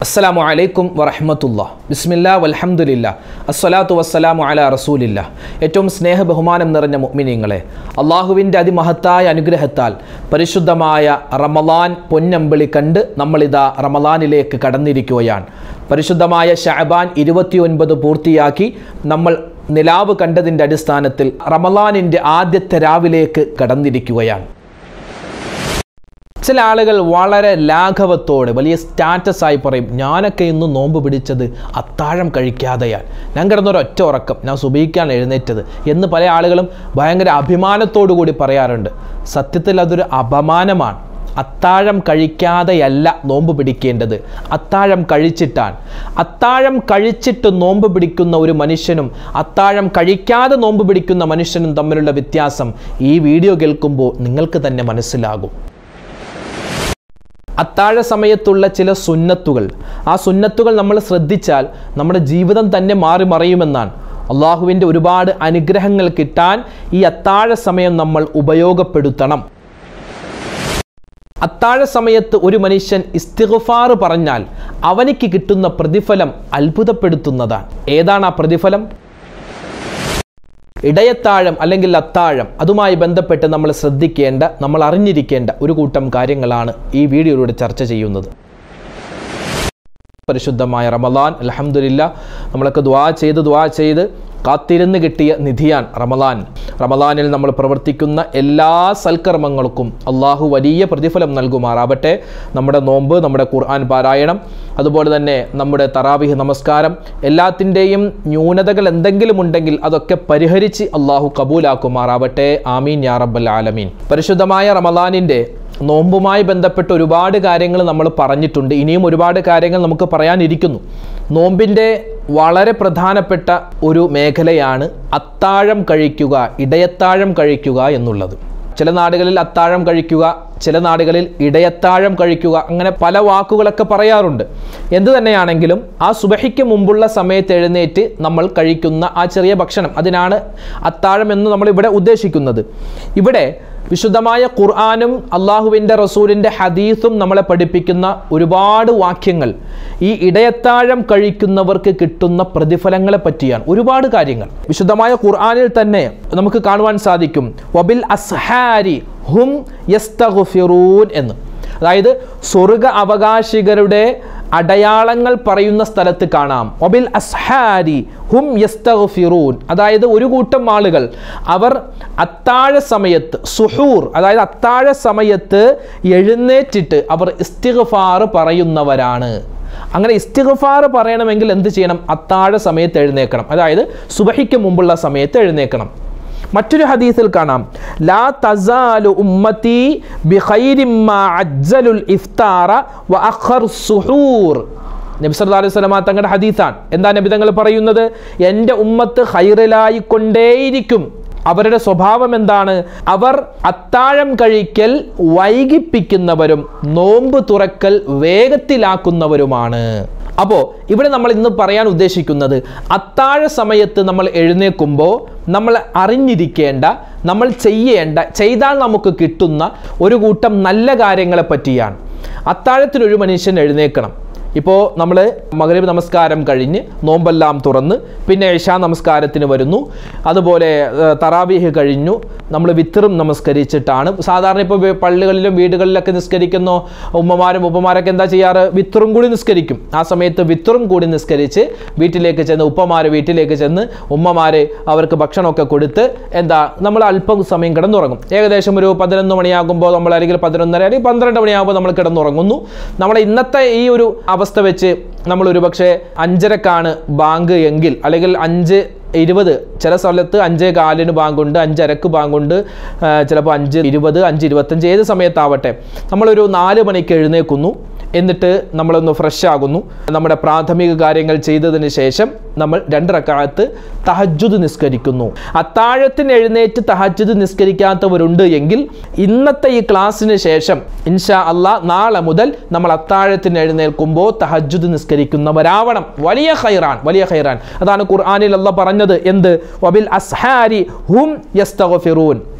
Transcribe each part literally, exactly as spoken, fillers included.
അസ്സലാമു അലൈക്കും വറഹ്മത്തുള്ളാഹി. ബിസ്മില്ലാ വൽഹംദുലില്ലാ അസ്സലാത്തു വസ്സലാമു അലാ റസൂലില്ലാ. ഏറ്റവും സ്നേഹ ബഹുമാനം നിറഞ്ഞ മുഅ്മിനീങ്ങളെ, അള്ളാഹുവിൻ്റെ അതിമഹത്തായ അനുഗ്രഹത്താൽ പരിശുദ്ധമായ റമളാൻ പൊന്നമ്പിളി കണ്ട് നമ്മളിതാ റമളാനിലേക്ക് കടന്നിരിക്കുകയാണ്. പരിശുദ്ധമായ ശഅബാൻ ഇരുപത്തിയൊൻപത് പൂർത്തിയാക്കി നമ്മൾ നിലാവ് കണ്ടതിൻ്റെ അടിസ്ഥാനത്തിൽ റമളാനിൻ്റെ ആദ്യത്തെ രാവിലേക്ക് കടന്നിരിക്കുകയാണ്. ചില ആളുകൾ വളരെ ലാഘവത്തോടെ വലിയ സ്റ്റാറ്റസായി പറയും, ഞാനൊക്കെ ഇന്ന് നോമ്പ് പിടിച്ചത് അത്താഴം കഴിക്കാതെയാണ്, ഞാൻ കിടന്നൊരൊറ്റ ഉറക്കം, ഞാൻ സുബഹിക്കാണ് എഴുന്നേറ്റത് എന്ന് പല ആളുകളും ഭയങ്കര അഭിമാനത്തോടു കൂടി പറയാറുണ്ട്. സത്യത്തിൽ അതൊരു അപമാനമാണ്. അത്താഴം കഴിക്കാതെയല്ല നോമ്പ് പിടിക്കേണ്ടത്, അത്താഴം കഴിച്ചിട്ടാണ്. അത്താഴം കഴിച്ചിട്ട് നോമ്പ് പിടിക്കുന്ന ഒരു മനുഷ്യനും അത്താഴം കഴിക്കാതെ നോമ്പ് പിടിക്കുന്ന മനുഷ്യനും തമ്മിലുള്ള വ്യത്യാസം ഈ വീഡിയോ കേൾക്കുമ്പോൾ നിങ്ങൾക്ക് തന്നെ മനസ്സിലാകും. അത്താഴ സമയത്തുള്ള ചില സുന്നത്തുകൾ, ആ സുന്നത്തുകൾ നമ്മൾ ശ്രദ്ധിച്ചാൽ നമ്മുടെ ജീവിതം തന്നെ മാറി മറിയുമെന്നാണ്. അള്ളാഹുവിൻ്റെ ഒരുപാട് അനുഗ്രഹങ്ങൾ കിട്ടാൻ ഈ അത്താഴ സമയം നമ്മൾ ഉപയോഗപ്പെടുത്തണം. അത്താഴ സമയത്ത് ഒരു മനുഷ്യൻ ഇസ്തിഗ്ഫാർ പറഞ്ഞാൽ അവനിക്ക് കിട്ടുന്ന പ്രതിഫലം അത്ഭുതപ്പെടുത്തുന്നതാണ്. ഏതാണ് ആ പ്രതിഫലം? ഇടയത്താഴം അല്ലെങ്കിൽ അത്താഴം, അതുമായി ബന്ധപ്പെട്ട് നമ്മൾ ശ്രദ്ധിക്കേണ്ട, നമ്മൾ അറിഞ്ഞിരിക്കേണ്ട ഒരു കൂട്ടം കാര്യങ്ങളാണ് ഈ വീഡിയോയിലൂടെ ചർച്ച ചെയ്യുന്നത്. പരിശുദ്ധമായ റമളാൻ, അൽഹംദുലില്ലാഹ്, നമ്മളൊക്കെ ദുആ ചെയ്ത് ദുആ ചെയ്ത് കാത്തിരുന്ന് കിട്ടിയ നിധിയാൻ റമളാൻ. റമളാനിൽ നമ്മൾ പ്രവർത്തിക്കുന്ന എല്ലാ സൽക്കർമ്മങ്ങൾക്കും അള്ളാഹു വലിയ പ്രതിഫലം നൽകുമാറാവട്ടെ. നമ്മുടെ നോമ്പ്, നമ്മുടെ ഖുർആൻ പാരായണം, അതുപോലെ തന്നെ നമ്മുടെ തറാവീഹ് നമസ്കാരം, എല്ലാത്തിൻ്റെയും ന്യൂനതകൾ എന്തെങ്കിലും ഉണ്ടെങ്കിൽ അതൊക്കെ പരിഹരിച്ച് അള്ളാഹു കബൂലാക്കുമാറാവട്ടെ. ആമീൻ യാ റബ്ബൽ ആലമീൻ. പരിശുദ്ധമായ റമളാനിൻ്റെ നോമ്പുമായി ബന്ധപ്പെട്ട് ഒരുപാട് കാര്യങ്ങൾ നമ്മൾ പറഞ്ഞിട്ടുണ്ട്. ഇനിയും ഒരുപാട് കാര്യങ്ങൾ നമുക്ക് പറയാനിരിക്കുന്നു. നോമ്പിൻ്റെ വളരെ പ്രധാനപ്പെട്ട ഒരു മേഖലയാണ് അത്താഴം കഴിക്കുക, ഇടയത്താഴം കഴിക്കുക എന്നുള്ളത്. ചില നാടുകളിൽ അത്താഴം കഴിക്കുക, ചില നാടുകളിൽ ഇടയത്താഴം കഴിക്കുക, അങ്ങനെ പല വാക്കുകളൊക്കെ പറയാറുണ്ട്. എന്തു തന്നെയാണെങ്കിലും ആ സുബഹിക്ക് മുമ്പുള്ള സമയത്ത് എഴുന്നേറ്റ് നമ്മൾ കഴിക്കുന്ന ആ ചെറിയ ഭക്ഷണം, അതിനാണ് അത്താഴം എന്ന് നമ്മൾ ഇവിടെ ഉദ്ദേശിക്കുന്നത്. ഇവിടെ വിശുദ്ധമായ ഖുർആനും അള്ളാഹുവിൻ്റെ റസൂലിൻ്റെ ഹദീസും നമ്മളെ പഠിപ്പിക്കുന്ന ഒരുപാട് വാക്യങ്ങൾ ഈ ഇടയത്താഴം കഴിക്കുന്നവർക്ക് കിട്ടുന്ന പ്രതിഫലങ്ങളെ പറ്റിയാണ്. ഒരുപാട് കാര്യങ്ങൾ വിശുദ്ധമായ ഖുർആനിൽ തന്നെ നമുക്ക് കാണുവാൻ സാധിക്കും. വബിൽ അസ്ഹാരി ഹും യസ്തഗ്ഫിറൂൻ എന്ന്. അതായത് സ്വർഗ അവകാശികളുടെ അടയാളങ്ങൾ പറയുന്ന സ്ഥലത്ത് കാണാം വബിൽ അസ്ഹാരി ഹും യസ്തഗ്ഫിറൂൻ. അതായത് ഒരു കൂട്ടം ആളുകൾ അവർ അത്താഴ സമയത്ത്, സുഹൂർ അതായത് അത്താഴ സമയത്ത് എഴുന്നേറ്റിട്ട് അവർ ഇസ്തിഗ്ഫാർ പറയുന്നവരാണ്. അങ്ങനെ ഇസ്തിഗ്ഫാർ പറയണമെങ്കിൽ എന്ത് ചെയ്യണം? അത്താഴ സമയത്ത് എഴുന്നേൽക്കണം, അതായത് സുബഹിക്ക് മുമ്പുള്ള സമയത്ത് എഴുന്നേൽക്കണം. മറ്റൊരു ഹദീസിൽ കാണാം, ലാ തസാലു ഉമ്മത്തി ബിഖൈരിൻ മാ അജ്ജലുൽ ഇഫ്താറ വ അഖർ സുഹൂർ. നബി സല്ലല്ലാഹു അലൈഹി വസല്ലം തങ്ങളുടെ ഹദീസാണ്. എന്താ നബി തങ്ങൾ പറയുന്നത്? എൻ്റെ ഉമ്മത്ത് ഖൈറിലായി കൊണ്ടേയിരിക്കും. അവരുടെ സ്വഭാവം എന്താണ്? അവർ അത്താഴം കഴിക്കൽ വൈകിപ്പിക്കുന്നവരും നോമ്പ് തുറക്കൽ വേഗത്തിലാക്കുന്നവരുമാണ്. അപ്പോൾ ഇവിടെ നമ്മൾ ഇന്ന് പറയാൻ ഉദ്ദേശിക്കുന്നത്, അത്താഴ സമയത്ത് നമ്മൾ എഴുന്നേൽക്കുമ്പോൾ നമ്മൾ അറിഞ്ഞിരിക്കേണ്ട, നമ്മൾ ചെയ്യേണ്ട, ചെയ്താൽ നമുക്ക് കിട്ടുന്ന ഒരു കൂട്ടം നല്ല കാര്യങ്ങളെ പറ്റിയാണ്. അത്താഴത്തിനൊരു മനുഷ്യൻ എഴുന്നേൽക്കണം. ഇപ്പോൾ നമ്മൾ മഗ്രിബ് നമസ്കാരം കഴിഞ്ഞ് നോമ്പെല്ലാം തുറന്ന് പിന്നെ ഇശാ നമസ്കാരത്തിന് വരുന്നു, അതുപോലെ തറാവീഹ് കഴിഞ്ഞു, നമ്മൾ വിത്റും നമസ്കരിച്ചിട്ടാണ് സാധാരണ ഇപ്പോൾ പള്ളികളിലും വീടുകളിലൊക്കെ നിസ്കരിക്കുന്ന ഉമ്മമാരും ഉപ്പമാരൊക്കെ എന്താ ചെയ്യാറ്? വിത്റും കൂടി നിസ്കരിക്കും. ആ സമയത്ത് വിത്റും കൂടി നിസ്കരിച്ച് വീട്ടിലേക്ക് ചെന്ന്, ഉപ്പമാർ വീട്ടിലേക്ക് ചെന്ന് ഉമ്മമാർ അവർക്ക് ഭക്ഷണമൊക്കെ കൊടുത്ത് എന്താ നമ്മൾ അല്പം സമയം കിടന്നുറങ്ങും. ഏകദേശം ഒരു പതിനൊന്ന് മണിയാകുമ്പോൾ നമ്മൾ, അല്ലെങ്കിൽ പതിനൊന്നര അല്ലെങ്കിൽ പന്ത്രണ്ട് മണിയാകുമ്പോൾ നമ്മൾ കിടന്നുറങ്ങുന്നു. നമ്മുടെ ഇന്നത്തെ ഈ ഒരു അവസ്ഥ വെച്ച് നമ്മൾ ഒരു പക്ഷേ അഞ്ചരക്കാണ് ബാങ്ക് എങ്കിൽ, അല്ലെങ്കിൽ അഞ്ച് ഇരുപത്, ചില സ്ഥലത്ത് അഞ്ചേ കാലിന് ബാങ്കുണ്ട്, അഞ്ചരക്ക് ബാങ്കുണ്ട്, ചിലപ്പോൾ അഞ്ച് ഇരുപത്, അഞ്ച് ഇരുപത്തഞ്ച്, ഏത് സമയത്താവട്ടെ നമ്മളൊരു നാല് മണിക്ക് എഴുന്നേൽക്കുന്നു. എന്നിട്ട് നമ്മളൊന്ന് ഫ്രഷ് ആകുന്നു. നമ്മുടെ പ്രാഥമിക കാര്യങ്ങൾ ചെയ്തതിന് ശേഷം നമ്മൾ രണ്ട് റക്അത്ത് തഹജ്ജുദ് നിസ്കരിക്കുന്നു. അത്താഴത്തിന് എഴുന്നേറ്റ് തഹജ്ജുദ് നിസ്കരിക്കാത്തവരുണ്ട് എങ്കിൽ ഇന്നത്തെ ഈ ക്ലാസ്സിന് ശേഷം ഇൻഷാ അല്ലാഹ് നാളെ മുതൽ നമ്മൾ അത്താഴത്തിന് എഴുന്നേൽക്കുമ്പോൾ തഹജ്ജുദ് നിസ്കരിക്കുന്നവരാവണം. വലിയ ഖൈറാൻ, വലിയ ഖൈറാൻ. അതാണ് ഖുർആനിൽ അല്ലാഹ് പറഞ്ഞത്. എന്ത്? വബിൽ അസ്ഹാരി ഹും യസ്തഗ്ഫിറൂൻ.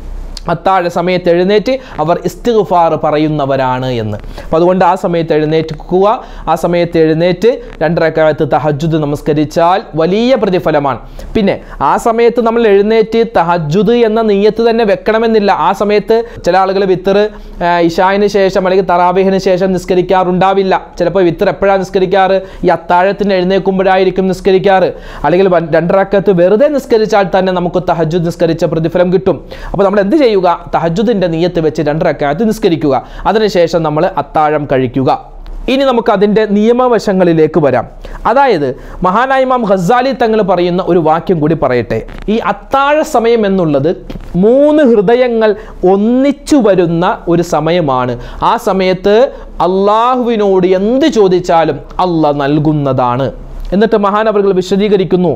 അത്താഴ സമയത്ത് എഴുന്നേറ്റ് അവർ ഇസ്തിഗ്ഫാർ പറയുന്നവരാണ് എന്ന്. അപ്പോൾ അതുകൊണ്ട് ആ സമയത്ത് എഴുന്നേൽക്കുക. ആ സമയത്ത് എഴുന്നേറ്റ് രണ്ട് റക്അത്ത് തഹജ്ജുദ് നമസ്കരിച്ചാൽ വലിയ പ്രതിഫലമാണ്. പിന്നെ ആ സമയത്ത് നമ്മൾ എഴുന്നേറ്റ് തഹജ്ജുദ് എന്ന നിയ്യത്ത് തന്നെ വെക്കണമെന്നില്ല. ആ സമയത്ത് ചില ആളുകൾ വിത്തർ ഇശായിന് ശേഷം അല്ലെങ്കിൽ തറാവീഹിന് ശേഷം നിസ്കരിക്കാറുണ്ടാവില്ല. ചിലപ്പോൾ വിത്തർ എപ്പോഴാണ് നിസ്കരിക്കാറ്? ഈ അത്താഴത്തിന് എഴുന്നേൽക്കുമ്പോഴായിരിക്കും നിസ്കരിക്കാറ്. അല്ലെങ്കിൽ രണ്ട് റക്അത്ത് വെറുതെ നിസ്കരിച്ചാൽ തന്നെ നമുക്ക് തഹജ്ജുദ് നിസ്കരിച്ച പ്രതിഫലം കിട്ടും. അപ്പോൾ നമ്മൾ എന്ത് ചെയ്യും? തഹജ്ജുദിന്റെ നിയ്യത്ത് വെച്ച് രണ്ട് റക്അത്ത് നിസ്കരിക്കുക. അതിനുശേഷം നമ്മൾ അത്താഴം കഴിക്കുക. ഇനി നമുക്ക് അതിൻ്റെ നിയമവശങ്ങളിലേക്ക് വരാം. അതായത് മഹാനായ ഇമാം ഖസാലി തങ്ങൾ പറയുന്ന ഒരു വാക്യം കൂടി പറയട്ടെ. ഈ അത്താഴ സമയം എന്നുള്ളത് മൂന്ന് ഹൃദയങ്ങൾ ഒന്നിച്ചു വരുന്ന ഒരു സമയമാണ്. ആ സമയത്ത് അള്ളാഹുവിനോട് എന്ത് ചോദിച്ചാലും അള്ളാഹ് നൽകുന്നതാണ്. എന്നിട്ട് മഹാനവറുകൾ വിശദീകരിക്കുന്നു,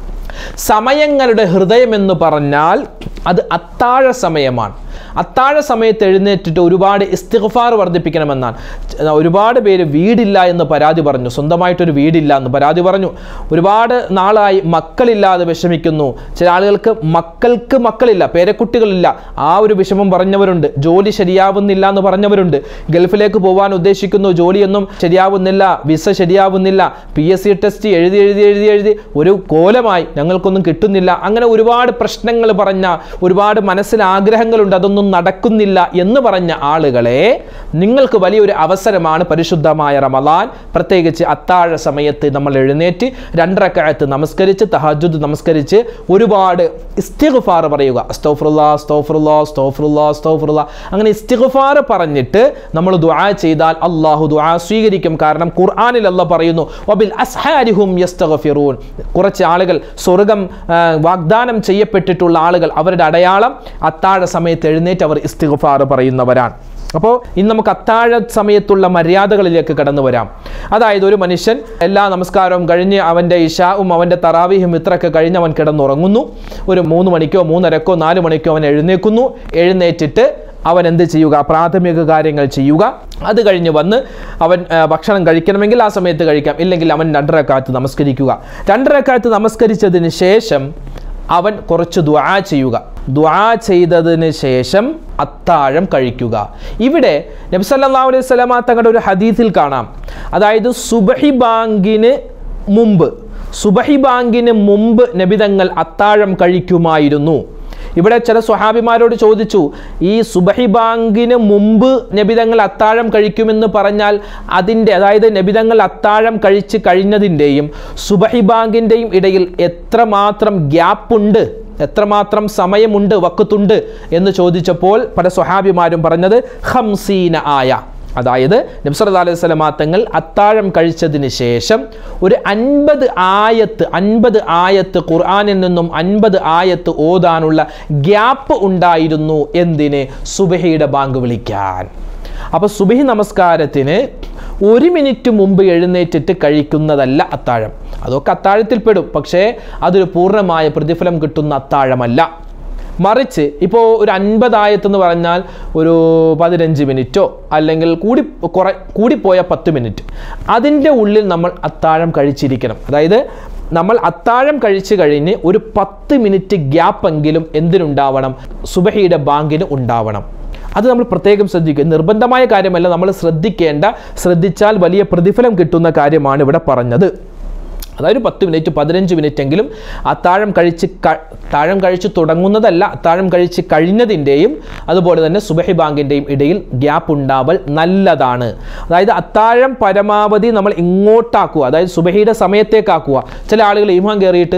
സമയങ്ങളുടെ ഹൃദയം എന്ന് പറഞ്ഞാൽ അത് അത്താഴ സമയമാണ്. അത്താഴ സമയത്ത് എഴുന്നേറ്റിട്ട് ഒരുപാട് ഇസ്തിഗ്ഫാർ വർദ്ധിപ്പിക്കണമെന്നാണ്. ഒരുപാട് പേര് വീടില്ല എന്ന് പരാതി പറഞ്ഞു, സ്വന്തമായിട്ടൊരു വീടില്ല എന്ന് പരാതി പറഞ്ഞു. ഒരുപാട് നാളായി മക്കളില്ലാതെ വിഷമിക്കുന്നു. ചില ആളുകൾക്ക് മക്കൾക്ക് മക്കളില്ല, പേരക്കുട്ടികളില്ല, ആ ഒരു വിഷമം പറഞ്ഞവരുണ്ട്. ജോലി ശരിയാവുന്നില്ല എന്ന് പറഞ്ഞവരുണ്ട്. ഗൾഫിലേക്ക് പോകാൻ ഉദ്ദേശിക്കുന്നു, ജോലിയൊന്നും ശരിയാവുന്നില്ല, വിസ ശരിയാവുന്നില്ല, പി എസ് സി ടെസ്റ്റ് എഴുതി എഴുതി എഴുതി എഴുതി ഒരു കോലമായി, ഞങ്ങൾക്കൊന്നും കിട്ടുന്നില്ല. അങ്ങനെ ഒരുപാട് പ്രശ്നങ്ങൾ പറഞ്ഞ, ഒരുപാട് മനസ്സിൽ ആഗ്രഹങ്ങളുണ്ട്, അതൊന്നും നടക്കുന്നില്ല എന്ന് പറഞ്ഞ ആളുകളെ, നിങ്ങൾക്ക് വലിയൊരു അവസരമാണ് പരിശുദ്ധമായ റമളാൻ. പ്രത്യേകിച്ച് അത്താഴ സമയത്ത് നമ്മൾ എഴുന്നേറ്റ് രണ്ട് റക്അത്ത് നമസ്കരിച്ച് തഹജ്ജുദ് നമസ്കരിച്ച് ഒരുപാട് ഇസ്തിഗ്ഫാർ പറയുക. അസ്തഗ്ഫിറുല്ലാ അസ്തഗ്ഫിറുല്ലാ അസ്തഗ്ഫിറുല്ലാ അസ്തഗ്ഫിറുല്ലാ അങ്ങനെ ഇസ്തിഗ്ഫാർ പറഞ്ഞിട്ട് നമ്മൾ ദുആ ചെയ്താൽ അല്ലാഹു ദുആ സ്വീകരിക്കും. കാരണം ഖുർആനിൽ അല്ലാഹ് പറയുന്നു, വബിൽ അസ്ഹാരിഹും യസ്തഗ്ഫിറൂൻ. കുറച്ച് ആളുകൾ, സ്വർഗ്ഗം വാഗ്ദാനം ചെയ്യപ്പെട്ടിട്ടുള്ള ആളുകൾ, അവരുടെ അടയാളം അത്താഴ സമയത്ത് എഴുന്നേറ്റ് അവർ ഇസ്തിഗ്ഫാർ പറയുന്നവരാണ്. അപ്പോൾ ഇന്ന് നമുക്ക് അത്താഴ സമയത്തുള്ള മര്യാദകളിലേക്ക് കടന്നു വരാം. അതായത് ഒരു മനുഷ്യൻ എല്ലാ നമസ്കാരവും കഴിഞ്ഞ് അവൻ്റെ ഇശാവും അവൻ്റെ തറാവീഹും ഇത്രയൊക്കെ കഴിഞ്ഞ് അവൻ കിടന്നുറങ്ങുന്നു. ഒരു മൂന്ന് മണിക്കോ മൂന്നരക്കോ നാല് മണിക്കോ അവൻ എഴുന്നേൽക്കുന്നു. എഴുന്നേറ്റിട്ട് അവൻ എന്ത് ചെയ്യുക? പ്രാഥമിക കാര്യങ്ങൾ ചെയ്യുക. അത് കഴിഞ്ഞ് വന്ന് അവൻ ഭക്ഷണം കഴിക്കണമെങ്കിൽ ആ സമയത്ത് കഴിക്കാം, ഇല്ലെങ്കിൽ അവൻ രണ്ട് റക്അത്ത് നമസ്കരിക്കുക. രണ്ട് റക്അത്ത് നമസ്കരിച്ചതിന് ശേഷം അവൻ കുറച്ച് ദുആ ചെയ്യുക. ദുആ ചെയ്തതിന് ശേഷം അത്താഴം കഴിക്കുക. ഇവിടെ നബി സല്ലല്ലാഹു അലൈഹി വസല്ലമ തങ്ങളുടെ ഒരു ഹദീസിൽ കാണാം, അതായത് സുബഹി ബാങ്കിന് മുമ്പ് സുബഹി ബാങ്കിന് മുമ്പ് നബി തങ്ങൾ അത്താഴം കഴിക്കുമായിരുന്നു. ഇവിടെ ചില സ്വഹാബിമാരോട് ചോദിച്ചു, ഈ സുബഹി ബാങ്കിന് മുമ്പ് നബിതങ്ങൾ അത്താഴം കഴിക്കുമെന്ന് പറഞ്ഞാൽ അതിൻ്റെ, അതായത് നബിതങ്ങൾ അത്താഴം കഴിച്ച് കഴിഞ്ഞതിൻ്റെയും സുബഹി ബാങ്കിൻ്റെയും ഇടയിൽ എത്രമാത്രം ഗ്യാപ്പുണ്ട്, എത്രമാത്രം സമയമുണ്ട്, വക്കത്തുണ്ട് എന്ന് ചോദിച്ചപ്പോൾ പല സ്വഹാബിമാരും പറഞ്ഞത് ഖംസീന ആയ, അതായത് നബി സല്ലല്ലാഹു അലൈഹി വസല്ലം തങ്ങൾ അത്താഴം കഴിച്ചതിന് ശേഷം ഒരു അൻപത് ആയത്ത് അൻപത് ആയത്ത് ഖുർആനിൽ നിന്നും അൻപത് ആയത്ത് ഓതാനുള്ള ഗ്യാപ്പ് ഉണ്ടായിരുന്നു. എന്തിന്? സുബഹിയുടെ ബാങ്ക് വിളിക്കാൻ. അപ്പോൾ സുബഹി നമസ്കാരത്തിന് ഒരു മിനിറ്റ് മുമ്പ് എഴുന്നേറ്റിട്ട് കഴിക്കുന്നതല്ല അത്താഴം. അതൊക്കെ അത്താഴത്തിൽപ്പെടും, പക്ഷേ അതൊരു പൂർണ്ണമായ പ്രതിഫലം കിട്ടുന്ന അത്താഴമല്ല. മറിച്ച് ഇപ്പോൾ ഒരു അൻപതായത്തെന്ന് പറഞ്ഞാൽ ഒരു പതിനഞ്ച് മിനിറ്റോ അല്ലെങ്കിൽ കൂടി കുറേ കൂടിപ്പോയ പത്ത് മിനിറ്റ്, അതിൻ്റെ ഉള്ളിൽ നമ്മൾ അത്താഴം കഴിച്ചിരിക്കണം. അതായത് നമ്മൾ അത്താഴം കഴിച്ചു കഴിഞ്ഞ് ഒരു പത്ത് മിനിറ്റ് ഗ്യാപ്പെങ്കിലും എന്തിനുണ്ടാവണം? സുബഹിയുടെ ബാങ്കിന് ഉണ്ടാവണം. അത് നമ്മൾ പ്രത്യേകം ശ്രദ്ധിക്കുക. നിർബന്ധമായ കാര്യമല്ല, നമ്മൾ ശ്രദ്ധിക്കേണ്ട, ശ്രദ്ധിച്ചാൽ വലിയ പ്രതിഫലം കിട്ടുന്ന കാര്യമാണ് ഇവിടെ പറഞ്ഞത്. അതായത് പത്ത് മിനിറ്റ് പതിനഞ്ച് മിനിറ്റ് എങ്കിലും അത്താഴം കഴിച്ച് അത്താഴം കഴിച്ച് തുടങ്ങുന്നതല്ല, അത്താഴം കഴിച്ച് കഴിഞ്ഞതിൻ്റെയും അതുപോലെ തന്നെ സുബഹി ബാങ്കിൻ്റെയും ഇടയിൽ ഗ്യാപ്പ് ഉണ്ടാവൽ നല്ലതാണ്. അതായത് അത്താഴം പരമാവധി നമ്മൾ ഇങ്ങോട്ടാക്കുക, അതായത് സുബഹിയുടെ സമയത്തേക്കാക്കുക. ചില ആളുകൾ ഈമാൻ കയറിയിട്ട്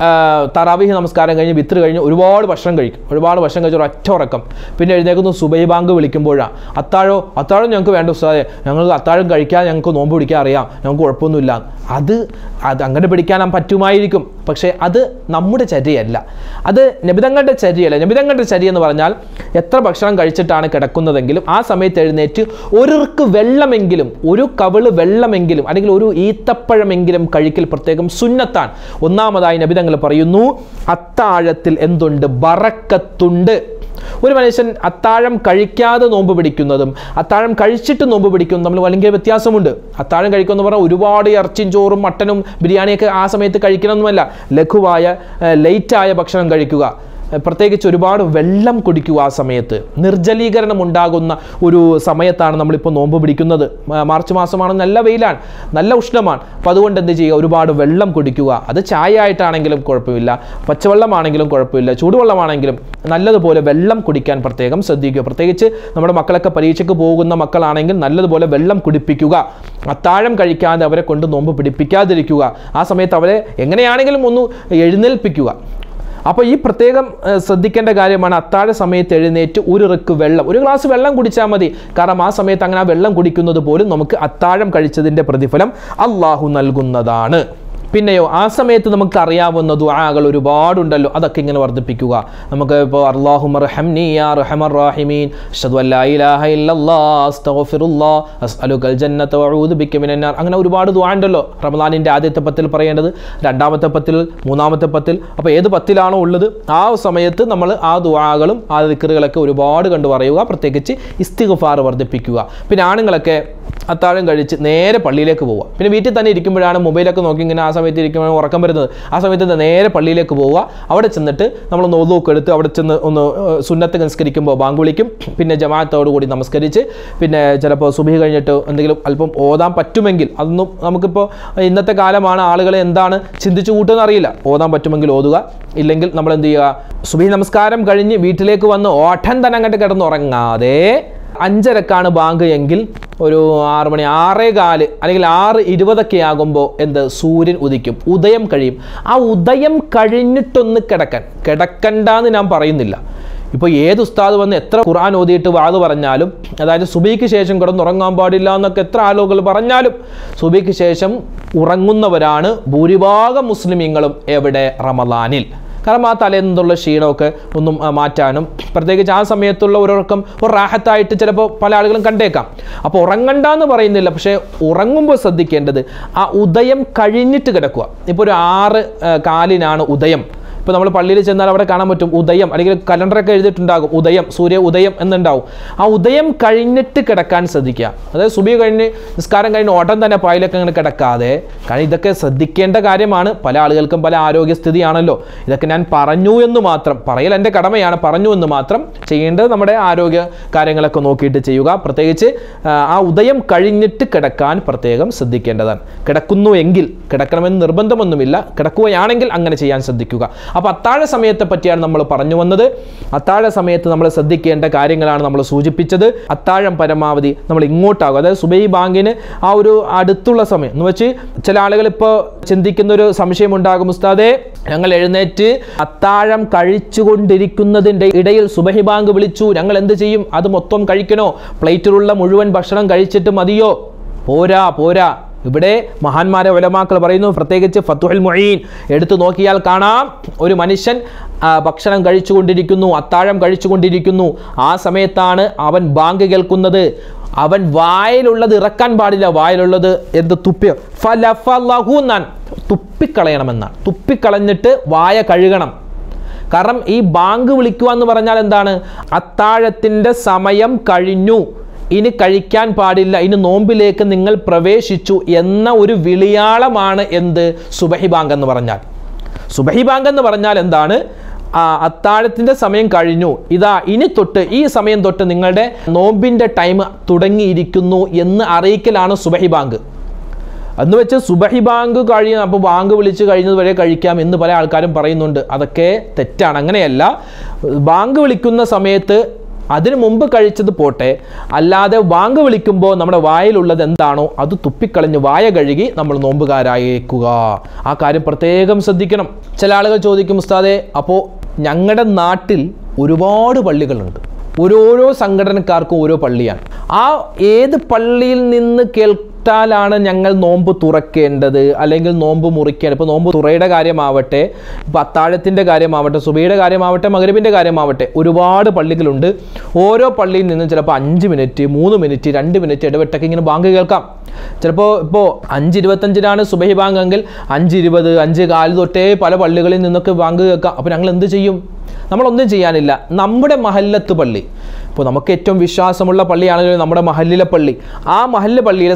തറാവീഹ് നമസ്കാരം കഴിഞ്ഞ് വിത്ര കഴിഞ്ഞ് ഒരുപാട് ഭക്ഷണം കഴിക്കും, ഒരുപാട് ഭക്ഷണം കഴിച്ച് ഒറ്റ ഉറക്കം, പിന്നെ എഴുന്നേൽക്കുന്നു സുബഹി ബാങ്ക് വിളിക്കുമ്പോഴാണ്. അത്താഴോ അത്താഴം ഞങ്ങൾക്ക് വേണ്ട ഉസ്താദേ, ഞങ്ങൾക്ക് അത്താഴം കഴിക്കാൻ ഞങ്ങൾക്ക് നോമ്പ് പിടിക്കാൻ അറിയാം, ഞങ്ങൾക്ക് കുഴപ്പമൊന്നുമില്ല. അത് അത് അങ്ങനെ പിടിക്കാൻ പറ്റുമായിരിക്കും, പക്ഷേ അത് നമ്മുടെ ചര്യയല്ല, അത് നബിതങ്ങളുടെ ചര്യയല്ല. നബിതങ്ങളുടെ ചര്യ എന്ന് പറഞ്ഞാൽ എത്ര ഭക്ഷണം കഴിച്ചിട്ടാണ് കിടക്കുന്നതെങ്കിലും ആ സമയത്ത് എഴുന്നേറ്റ് ഒരിർക്ക് വെള്ളമെങ്കിലും, ഒരു കവിള് വെള്ളമെങ്കിലും അല്ലെങ്കിൽ ഒരു ഈത്തപ്പഴമെങ്കിലും കഴിക്കൽ പ്രത്യേകം സുന്നത്താണ്. ഒന്നാമതായി നബിതങ്ങൾ പറയുന്നു, അത്താഴത്തിൽ എന്തുണ്ട്? ബറക്കത്തുണ്ട്. ഒരു മനുഷ്യൻ അത്താഴം കഴിക്കാതെ നോമ്പ് പിടിക്കുന്നതും അത്താഴം കഴിച്ചിട്ട് നോമ്പ് പിടിക്കുന്നതും തമ്മിൽ വലിയ വ്യത്യാസമുണ്ട്. അത്താഴം കഴിക്കുമെന്ന് പറഞ്ഞാൽ ഒരുപാട് ഇറച്ചിയും ചോറും മട്ടനും ബിരിയാണിയൊക്കെ ആ സമയത്ത് കഴിക്കണമെന്നുമല്ല, ലഘുവായ ലൈറ്റായ ഭക്ഷണം കഴിക്കുക. പ്രത്യേകിച്ച് ഒരുപാട് വെള്ളം കുടിക്കുക. ആ സമയത്ത് നിർജ്ജലീകരണം ഉണ്ടാകുന്ന ഒരു സമയത്താണ് നമ്മളിപ്പോൾ നോമ്പ് പിടിക്കുന്നത്. മാർച്ച് മാസമാണ്, നല്ല വെയിലാണ്, നല്ല ഉഷ്ണമാണ്. അപ്പോൾ അതുകൊണ്ട് എന്ത് ചെയ്യുക, ഒരുപാട് വെള്ളം കുടിക്കുക. അത് ചായ ആയിട്ടാണെങ്കിലും കുഴപ്പമില്ല, പച്ചവെള്ളമാണെങ്കിലും കുഴപ്പമില്ല, ചൂടുവെള്ളമാണെങ്കിലും നല്ലതുപോലെ വെള്ളം കുടിക്കാൻ പ്രത്യേകം ശ്രദ്ധിക്കുക. പ്രത്യേകിച്ച് നമ്മുടെ മക്കളൊക്കെ പരീക്ഷയ്ക്ക് പോകുന്ന മക്കളാണെങ്കിൽ നല്ലതുപോലെ വെള്ളം കുടിപ്പിക്കുക. അത്താഴം കഴിക്കാതെ അവരെ കൊണ്ട് നോമ്പ് പിടിപ്പിക്കാതിരിക്കുക. ആ സമയത്ത് അവരെ എങ്ങനെയാണെങ്കിലും ഒന്ന് എഴുന്നേൽപ്പിക്കുക. അപ്പോൾ ഈ പ്രത്യേകം ശ്രദ്ധിക്കേണ്ട കാര്യമാണ്. അത്താഴ സമയത്ത് എഴുന്നേറ്റ് ഒരു റിക്ക് വെള്ളം, ഒരു ഗ്ലാസ് വെള്ളം കുടിച്ചാൽ മതി. കാരണം ആ സമയത്ത് അങ്ങനെ ആ വെള്ളം കുടിക്കുന്നത് പോലും നമുക്ക് അത്താഴം കഴിച്ചതിൻ്റെ പ്രതിഫലം അള്ളാഹു നൽകുന്നതാണ്. പിന്നെയോ ആ സമയത്ത് നമുക്ക് അറിയാവുന്ന ദുആകൾ ഒരുപാടുണ്ടല്ലോ, അതൊക്കെ ഇങ്ങനെ വർദ്ധിപ്പിക്കുക. നമുക്ക് ഇപ്പോൾ അല്ലാഹുമ്മ റഹംനി യാ റഹമർ റഹീമീൻ, അഷ്ഹദു അല്ലാ ഇലാഹ ഇല്ലല്ലാഹ്, അസ്തഗ്ഫിറുല്ലാഹ്, അസ്അലുകൽ ജന്നത വഅഊദു ബിക മിനന്നാർ. അങ്ങനെ ഒരുപാട് ദുആ ഉണ്ടല്ലോ. റമദാനിൻ്റെ ആദ്യത്തെ പത്തിൽ പറയേണ്ടത്, രണ്ടാമത്തെ പത്തിൽ, മൂന്നാമത്തെ പത്തിൽ. അപ്പോൾ ഏത് പത്തിലാണോ ഉള്ളത് ആ സമയത്ത് നമ്മൾ ആ ദുആകളും ആ ദിക്റുകളൊക്കെ ഒരുപാട് കണ്ടു പറയുക. പ്രത്യേകിച്ച് ഇസ്തിഗ്ഫാർ വർദ്ധിപ്പിക്കുക. പിന്നെ ആണുങ്ങളൊക്കെ അത്താഴം കഴിച്ച് നേരെ പള്ളിയിലേക്ക് പോവുക. പിന്നെ വീട്ടിൽ തന്നെ ഇരിക്കുമ്പോഴാണ് മൊബൈലൊക്കെ നോക്കി ഇങ്ങനെ ആ സമയത്ത് ഇരിക്കുമ്പോൾ ഉറക്കം വരുന്നത്. ആ സമയത്ത് നേരെ പള്ളിയിലേക്ക് പോവുക. അവിടെ ചെന്നിട്ട് നമ്മളൊന്ന് ഒതുവൊക്കെ എടുത്ത് അവിടെ ചെന്ന് ഒന്ന് സുന്നത്ത് നമസ്കരിക്കുമ്പോൾ ബാങ്ക് വിളിക്കും. പിന്നെ ജമാഅത്തോടു കൂടി നമസ്കരിച്ച് പിന്നെ ചിലപ്പോൾ സുബഹി കഴിഞ്ഞിട്ട് എന്തെങ്കിലും അല്പം ഓതാൻ പറ്റുമെങ്കിൽ, അതൊന്നും നമുക്കിപ്പോൾ ഇന്നത്തെ കാലമാണ്, ആളുകളെ എന്താണ് ചിന്തിച്ചു കൂട്ടുമെന്ന് അറിയില്ല. ഓതാൻ പറ്റുമെങ്കിൽ ഓതുക. ഇല്ലെങ്കിൽ നമ്മൾ എന്ത് ചെയ്യുക, സുബഹി നമസ്കാരം കഴിഞ്ഞ് വീട്ടിലേക്ക് വന്ന് ഓട്ടൻ തന്നെ അങ്ങോട്ട് കിടന്നുറങ്ങാതെ അഞ്ചരക്കാണ് ബാങ്ക് എങ്കിൽ ഒരു ആറ് മണി ആറേ കാല് അല്ലെങ്കിൽ ആറ് ഇരുപതൊക്കെ ആകുമ്പോൾ എന്ത് സൂര്യൻ ഉദിക്കും, ഉദയം കഴിയും. ആ ഉദയം കഴിഞ്ഞിട്ടൊന്ന് കിടക്കാൻ കിടക്കണ്ടെന്ന് ഞാൻ പറയുന്നില്ല. ഇപ്പോൾ ഏത് ഉസ്താദ് വന്ന് എത്ര ഖുർആൻ ഓതിയിട്ട് വാത് പറഞ്ഞാലും, അതായത് സുബഹിക്ക് ശേഷം കിടന്നുറങ്ങാൻ പാടില്ല എന്നൊക്കെ എത്ര ആളുകൾ പറഞ്ഞാലും, സുബഹിക്ക് ശേഷം ഉറങ്ങുന്നവരാണ് ഭൂരിഭാഗം മുസ്ലിമീങ്ങളും എവിടെ, റമദാനിൽ. കാരണം ആ തലേന്നുള്ള ക്ഷീണമൊക്കെ ഒന്നും മാറ്റാനും പ്രത്യേകിച്ച് ആ സമയത്തുള്ള ഒരുറക്കം ഒരു റാഹത്തായിട്ട് ചിലപ്പോൾ പല ആളുകളും കണ്ടേക്കാം. അപ്പോൾ ഉറങ്ങണ്ടെന്ന് പറയുന്നില്ല, പക്ഷേ ഉറങ്ങുമ്പോൾ ശ്രദ്ധിക്കേണ്ടത് ആ ഉദയം കഴിഞ്ഞിട്ട് കിടക്കുക. ഇപ്പോൾ ഒരു ആറ് കാലിനാണ് ഉദയം. ഇപ്പോൾ നമ്മൾ പള്ളിയിൽ ചെന്നാൽ അവിടെ കാണാൻ പറ്റും ഉദയം, അല്ലെങ്കിൽ കലണ്ടറൊക്കെ എഴുതിയിട്ടുണ്ടാകും ഉദയം, സൂര്യ ഉദയം എന്നുണ്ടാവും. ആ ഉദയം കഴിഞ്ഞിട്ട് കിടക്കാൻ ശ്രദ്ധിക്കുക. അതായത് സുബഹി കഴിഞ്ഞ് നിസ്കാരം കഴിഞ്ഞ് ഓട്ടം തന്നെ പായിലൊക്കെ അങ്ങനെ കിടക്കാതെ. കാരണം ഇതൊക്കെ ശ്രദ്ധിക്കേണ്ട കാര്യമാണ്. പല ആളുകൾക്കും പല ആരോഗ്യസ്ഥിതിയാണല്ലോ. ഇതൊക്കെ ഞാൻ പറഞ്ഞു എന്ന് മാത്രം, പറയൽ എൻ്റെ കടമയാണ്, പറഞ്ഞു എന്ന് മാത്രം. ചെയ്യേണ്ടത് നമ്മുടെ ആരോഗ്യ കാര്യങ്ങളൊക്കെ നോക്കിയിട്ട് ചെയ്യുക. പ്രത്യേകിച്ച് ആ ഉദയം കഴിഞ്ഞിട്ട് കിടക്കാൻ പ്രത്യേകം ശ്രദ്ധിക്കേണ്ടതാണ്. കിടക്കുന്നു എങ്കിൽ, കിടക്കണമെന്ന് നിർബന്ധമൊന്നുമില്ല, കിടക്കുകയാണെങ്കിൽ അങ്ങനെ ചെയ്യാൻ ശ്രദ്ധിക്കുക. അപ്പോൾ അത്താഴ സമയത്തെ പറ്റിയാണ് നമ്മൾ പറഞ്ഞു വന്നത്. അത്താഴ സമയത്ത് നമ്മൾ ശ്രദ്ധിക്കേണ്ട കാര്യങ്ങളാണ് നമ്മൾ സൂചിപ്പിച്ചത്. അത്താഴം പരമാവധി നമ്മൾ ഇങ്ങോട്ടാകും, അതായത് സുബഹി ബാങ്കിന് ആ ഒരു അടുത്തുള്ള സമയം എന്ന് വെച്ച് ചില ആളുകൾ ഇപ്പോൾ ചിന്തിക്കുന്നൊരു സംശയം ഉണ്ടാകും, ഉസ്താദേ ഞങ്ങൾ എഴുന്നേറ്റ് അത്താഴം കഴിച്ചുകൊണ്ടിരിക്കുന്നതിൻ്റെ ഇടയിൽ സുബഹി ബാങ്ക് വിളിച്ചു, ഞങ്ങൾ എന്ത് ചെയ്യും? അത് മൊത്തം കഴിക്കണോ? പ്ലേറ്റിലുള്ള മുഴുവൻ ഭക്ഷണം കഴിച്ചിട്ട് മതിയോ? പോരാ പോരാ. ഇവിടെ മഹാന്മാരെ ഉലമാക്കൾ പറയുന്നു, പ്രത്യേകിച്ച് ഫത്തുഹുൽ മുഈൻ എടുത്തു നോക്കിയാൽ കാണാം, ഒരു മനുഷ്യൻ ഭക്ഷണം കഴിച്ചുകൊണ്ടിരിക്കുന്നു, അത്താഴം കഴിച്ചുകൊണ്ടിരിക്കുന്നു. ആ സമയത്താണ് അവൻ ബാങ്ക് കേൾക്കുന്നത്. അവൻ വായിലുള്ളത് ഇറക്കാൻ പാടില്ല. വായിലുള്ളത് എന്ത് തുപ്പി ഫലഫലഹുന്നാൻ തുപ്പിക്കളയണമെന്നാണ്. തുപ്പിക്കളഞ്ഞിട്ട് വായ കഴുകണം. കാരണം ഈ ബാങ്ക് വിളിക്കുക എന്ന് പറഞ്ഞാൽ എന്താണ്? അത്താഴത്തിൻ്റെ സമയം കഴിഞ്ഞു, ഇനി കഴിക്കാൻ പാടില്ല, ഇനി നോമ്പിലേക്ക് നിങ്ങൾ പ്രവേശിച്ചു എന്ന ഒരു വിളിയാളമാണ് എന്ത്? സുബഹി ബാങ്ക് എന്ന് പറഞ്ഞാൽ. സുബഹി ബാങ്ക് എന്ന് പറഞ്ഞാൽ എന്താണ്? അത്താഴത്തിൻ്റെ സമയം കഴിഞ്ഞു, ഇതാ ഇനി തൊട്ട് ഈ സമയം തൊട്ട് നിങ്ങളുടെ നോമ്പിൻ്റെ ടൈം തുടങ്ങിയിരിക്കുന്നു എന്ന് അറിയിക്കലാണ് സുബഹി ബാങ്ക്. എന്ന് വെച്ച് സുബഹി ബാങ്ക് കഴിയുന്ന, അപ്പോൾ ബാങ്ക് വിളിച്ച് കഴിയുന്നത് വരെ കഴിക്കാം എന്ന് പല ആൾക്കാരും പറയുന്നുണ്ട്. അതൊക്കെ തെറ്റാണ്. അങ്ങനെയല്ല. ബാങ്ക് വിളിക്കുന്ന സമയത്ത് അതിനു മുമ്പ് കഴിച്ചത് പോട്ടെ, അല്ലാതെ ബാങ്ക് വിളിക്കുമ്പോൾ നമ്മുടെ വായിലുള്ളത് എന്താണോ അത് തുപ്പിക്കളഞ്ഞ് വായ കഴുകി നമ്മൾ നോമ്പുകാരായേക്കുക. ആ കാര്യം പ്രത്യേകം ശ്രദ്ധിക്കണം. ചില ആളുകൾ ചോദിക്കും, ഉസ്താദേ അപ്പോൾ ഞങ്ങളുടെ നാട്ടിൽ ഒരുപാട് പള്ളികളുണ്ട്, ഓരോരോ സംഘടനക്കാർക്കും ഓരോ പള്ളിയാണ്. ആ ഏത് പള്ളിയിൽ നിന്ന് കേട്ടാലാണ് ഞങ്ങൾ നോമ്പ് തുറക്കേണ്ടത് അല്ലെങ്കിൽ നോമ്പ് മുറിക്കേണ്ടത്? ഇപ്പോൾ നോമ്പ് തുറയുടെ കാര്യമാവട്ടെ, ഇപ്പോൾ അത്താഴത്തിൻ്റെ കാര്യമാവട്ടെ, സുബഹിയുടെ കാര്യമാവട്ടെ, മഗ്‌രിബിൻ്റെ കാര്യമാവട്ടെ, ഒരുപാട് പള്ളികളുണ്ട്. ഓരോ പള്ളിയിൽ നിന്നും ചിലപ്പോൾ അഞ്ച് മിനിറ്റ് മൂന്ന് മിനിറ്റ് രണ്ട് മിനിറ്റ് ഇടവിട്ടൊക്കെ ഇങ്ങനെ ബാങ്ക് കേൾക്കാം. ചിലപ്പോൾ ഇപ്പോൾ അഞ്ച് ഇരുപത്തഞ്ചിനാണ് സുബഹി ബാങ്ക് എങ്കിൽ അഞ്ച് ഇരുപത് അഞ്ച് കാല് തൊട്ടേ പല പള്ളികളിൽ നിന്നൊക്കെ ബാങ്ക് കേൾക്കാം. അപ്പോൾ ഞങ്ങൾ എന്ത് ചെയ്യും? നമ്മളൊന്നും ചെയ്യാനില്ല. നമ്മുടെ മഹല്ലത്ത് പള്ളി, ഇപ്പോൾ നമുക്ക് ഏറ്റവും വിശ്വാസമുള്ള പള്ളിയാണെങ്കിൽ നമ്മുടെ മഹല്ലിലെ പള്ളി, ആ മഹല്ല് പള്ളിയിലെ സമയം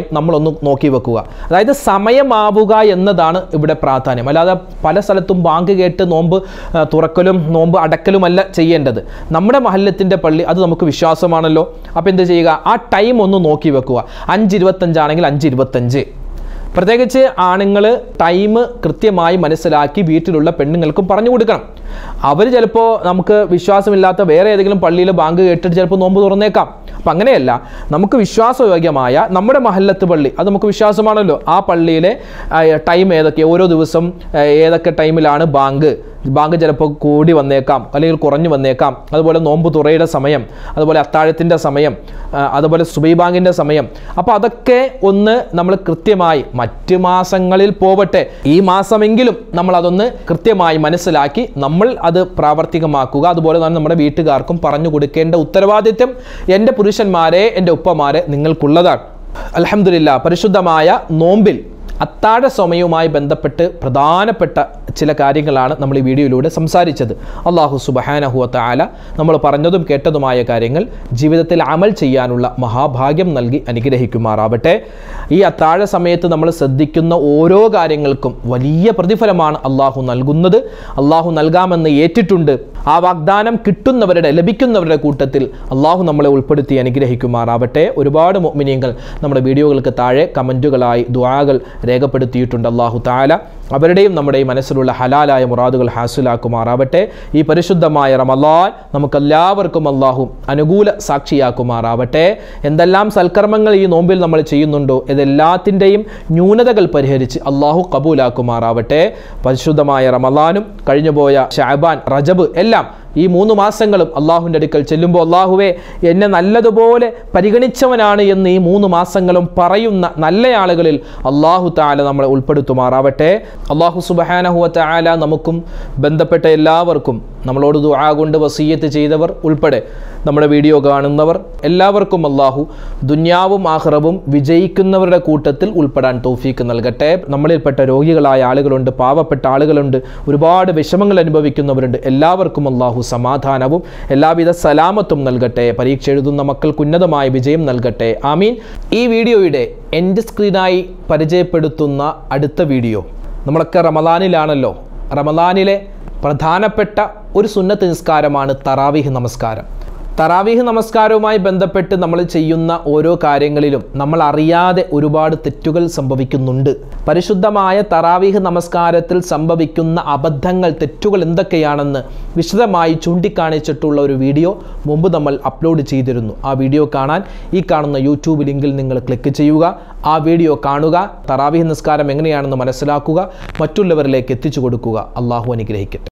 നമ്മളൊന്ന് നോക്കി വെക്കുക. അതായത് സമയമാവുക എന്നതാണ് ഇവിടെ പ്രാധാന്യം. അല്ലാതെ പല സ്ഥലത്തും ബാങ്ക് കേട്ട് നോമ്പ് തുറക്കലും നോമ്പ് അടക്കലുമല്ല ചെയ്യേണ്ടത്. നമ്മുടെ മഹല്ലത്തിൻ്റെ പള്ളി അത് നമുക്ക് വിശ്വാസമാണല്ലോ. അപ്പോൾ എന്ത് ചെയ്യുക, ആ ടൈം ഒന്ന് നോക്കി വെക്കുക. അഞ്ച് ഇരുപത്തഞ്ചാണെങ്കിൽ അഞ്ച് ഇരുപത്തഞ്ച്. പ്രത്യേകിച്ച് ആണുങ്ങൾ ടൈം കൃത്യമായി മനസ്സിലാക്കി വീട്ടിലുള്ള പെണ്ണുങ്ങൾക്കും പറഞ്ഞു കൊടുക്കണം. അവർ ചിലപ്പോൾ നമുക്ക് വിശ്വാസമില്ലാത്ത വേറെ ഏതെങ്കിലും പള്ളിയിൽ ബാങ്ക് കേട്ടിട്ട് ചിലപ്പോൾ നോമ്പ് തുറന്നേക്കാം. അപ്പം അങ്ങനെയല്ല, നമുക്ക് വിശ്വാസയോഗ്യമായ നമ്മുടെ മഹല്ലത്ത് പള്ളി അത് നമുക്ക് വിശ്വാസമാണല്ലോ. ആ പള്ളിയിലെ ടൈം ഏതൊക്കെ, ഓരോ ദിവസം ഏതൊക്കെ ടൈമിലാണ് ബാങ്ക് ബാങ്ക് ചിലപ്പോൾ കൂടി വന്നേക്കാം, അല്ലെങ്കിൽ കുറഞ്ഞു വന്നേക്കാം. അതുപോലെ നോമ്പ് തുറയുടെ സമയം, അതുപോലെ അത്താഴത്തിൻ്റെ സമയം, അതുപോലെ സുബൈ ബാങ്കിൻ്റെ സമയം. അപ്പോൾ അതൊക്കെ ഒന്ന് നമ്മൾ കൃത്യമായി, മറ്റ് മാസങ്ങളിൽ പോവട്ടെ, ഈ മാസമെങ്കിലും നമ്മൾ അതൊന്ന് കൃത്യമായി മനസ്സിലാക്കി നമ്മൾ അത് പ്രാവർത്തികമാക്കുക. അതുപോലെ തന്നെ നമ്മുടെ വീട്ടുകാർക്കും പറഞ്ഞു കൊടുക്കേണ്ട ഉത്തരവാദിത്വം എൻ്റെ പുരുഷന്മാരെ, എൻ്റെ ഉപ്പമാരെ നിങ്ങൾക്കുള്ളതാണ്. അൽഹംദുലില്ലാഹ്, പരിശുദ്ധമായ നോമ്പിൽ അത്താഴ സമയവുമായി ബന്ധപ്പെട്ട് പ്രധാനപ്പെട്ട ചില കാര്യങ്ങളാണ് നമ്മൾ ഈ വീഡിയോയിലൂടെ സംസാരിച്ചത്. അല്ലാഹു സുബ്ഹാനഹു വ തആല നമ്മൾ പറഞ്ഞതും കേട്ടതുമായ കാര്യങ്ങൾ ജീവിതത്തിൽ അമൽ ചെയ്യാനുള്ള മഹാഭാഗ്യം നൽകി അനുഗ്രഹിക്കുമാറാവട്ടെ. ഈ അത്താഴ സമയത്ത് നമ്മൾ ശ്രദ്ധിക്കുന്ന ഓരോ കാര്യങ്ങൾക്കും വലിയ പ്രതിഫലമാണ് അല്ലാഹു നൽകുന്നത്. അല്ലാഹു നൽകാമെന്ന് ഏറ്റിട്ടുണ്ട്. ആ വാഗ്ദാനം കിട്ടുന്നവരുടെ, ലഭിക്കുന്നവരുടെ കൂട്ടത്തിൽ അല്ലാഹു നമ്മളെ ഉൾപ്പെടുത്തി അനുഗ്രഹിക്കുമാറാവട്ടെ. ഒരുപാട് മുഅ്മിനീങ്ങൾ നമ്മുടെ വീഡിയോകൾക്ക് താഴെ കമൻറ്റുകളായി ദുആകൾ രേഖപ്പെടുത്തിയിട്ടുണ്ട്. അല്ലാഹു തആല അവരുടെയും നമ്മുടെയും മനസ്സിലുള്ള ഹലാലായ മുറാദുകൾ ഹാസിലാക്കുമാറാവട്ടെ. ഈ പരിശുദ്ധമായ റമളാൻ നമുക്കെല്ലാവർക്കും അല്ലാഹു അനുകൂല സാക്ഷിയാക്കുമാറാവട്ടെ. എന്തെല്ലാം സൽക്കർമ്മങ്ങൾ ഈ നോമ്പിൽ നമ്മൾ ചെയ്യുന്നുണ്ടോ ഇതെല്ലാത്തിൻ്റെയും ന്യൂനതകൾ പരിഹരിച്ച് അല്ലാഹു കബൂലാക്കുമാറാവട്ടെ. പരിശുദ്ധമായ റമളാനും കഴിഞ്ഞുപോയ ശഅബാൻ, റജബ് എല്ലാം ഈ മൂന്ന് മാസങ്ങളും അള്ളാഹുവിൻ്റെ അടുക്കൽ ചെല്ലുമ്പോൾ അള്ളാഹുവെ എന്നെ നല്ലതുപോലെ പരിഗണിച്ചവനാണ് എന്ന് ഈ മൂന്ന് മാസങ്ങളും പറയുന്ന നല്ല ആളുകളിൽ അള്ളാഹു തആല നമ്മളെ ഉൾപ്പെടുത്തുമാറാവട്ടെ. അള്ളാഹു സുബ്ഹാനഹു വ തആല നമുക്കും ബന്ധപ്പെട്ട എല്ലാവർക്കും, നമ്മളോട് ദുആ കൊണ്ട് വസിയ്യത്ത് ചെയ്തവർ ഉൾപ്പെടെ നമ്മുടെ വീഡിയോ കാണുന്നവർ എല്ലാവർക്കും അള്ളാഹു ദുനിയാവും ആഖിറവും വിജയിക്കുന്നവരുടെ കൂട്ടത്തിൽ ഉൾപ്പെടാൻ തൗഫീക്ക് നൽകട്ടെ. നമ്മളിൽപ്പെട്ട രോഗികളായ ആളുകളുണ്ട്, പാവപ്പെട്ട ആളുകളുണ്ട്, ഒരുപാട് വിഷമങ്ങൾ അനുഭവിക്കുന്നവരുണ്ട്. എല്ലാവർക്കും അള്ളാഹു സമാധാനവും എല്ലാവിധ സലാമത്തും നൽകട്ടെ. പരീക്ഷ എഴുതുന്ന മക്കൾക്ക് ഉന്നതമായ വിജയം നൽകട്ടെ. ആമീൻ. ഈ വീഡിയോയുടെ എൻഡ് സ്ക്രീനായി പരിചയപ്പെടുത്തുന്ന അടുത്ത വീഡിയോ, നമ്മളൊക്കെ റമളാനിലാണല്ലോ. റമളാനിലെ പ്രധാനപ്പെട്ട ഒരു സുന്നത്ത് നിസ്കാരമാണ് തറാവീഹ് നമസ്കാരം. തറാവീഹ് നമസ്കാരവുമായി ബന്ധപ്പെട്ട് നമ്മൾ ചെയ്യുന്ന ഓരോ കാര്യങ്ങളിലും നമ്മൾ അറിയാതെ ഒരുപാട് തെറ്റുകൾ സംഭവിക്കുന്നുണ്ട്. പരിശുദ്ധമായ തറാവീഹ് നമസ്കാരത്തിൽ സംഭവിക്കുന്ന അബദ്ധങ്ങൾ, തെറ്റുകൾ എന്തൊക്കെയാണെന്ന് വിശദമായി ചൂണ്ടിക്കാണിച്ചിട്ടുള്ള ഒരു വീഡിയോ മുമ്പ് നമ്മൾ അപ്ലോഡ് ചെയ്തിരുന്നു. ആ വീഡിയോ കാണാൻ ഈ കാണുന്ന യൂട്യൂബ് ലിങ്കിൽ നിങ്ങൾ ക്ലിക്ക് ചെയ്യുക. ആ വീഡിയോ കാണുക, തറാവീഹ് നിസ്കാരം എങ്ങനെയാണെന്ന് മനസ്സിലാക്കുക, മറ്റുള്ളവരിലേക്ക് എത്തിച്ചു കൊടുക്കുക. അള്ളാഹു അനുഗ്രഹിക്കട്ടെ.